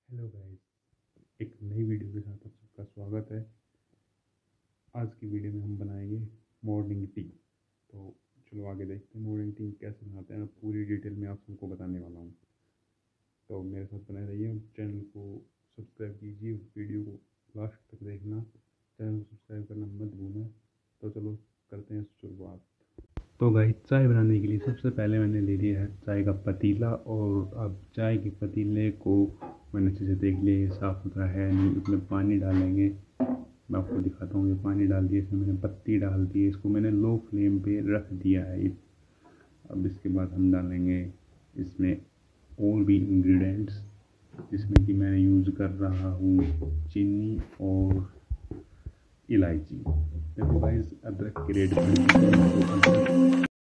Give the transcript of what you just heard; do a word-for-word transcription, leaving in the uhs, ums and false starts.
Hello guys, एक नई video के साथ आप सबका स्वागत है। आज की वीडियो में हम बनाएंगे मॉर्निंग टी। तो चलो आगे देखते हैं मॉर्निंग टी कैसे बनाते हैं। मैं पूरी डिटेल में आप सबको बताने वाला हूँ, तो मेरे साथ बने रहिए। चैनल को सब्सक्राइब कीजिए, वीडियो को लास्ट तक देखना, चैनल को सब्सक्राइब करना मत भूलना। तो चलो करते हैं शुरुआत। तो गाइस, चाय बनाने के लिए सबसे पहले मैंने ले लिया है चाय का पतीला, और अब चाय के पतीले को मैंने अच्छे से देख लिया साफ़ सुथरा है नहीं। उसमें पानी डालेंगे, मैं आपको दिखाता हूँ। ये पानी डाल दिया, इसमें मैंने पत्ती डाल दी है, इसको मैंने लो फ्लेम पे रख दिया है। अब इसके बाद हम डालेंगे इसमें और भी इंग्रेडिएंट्स, जिसमें कि मैं यूज़ कर रहा हूँ चीनी और इलायची। देखो गाइस, अदरक के रेट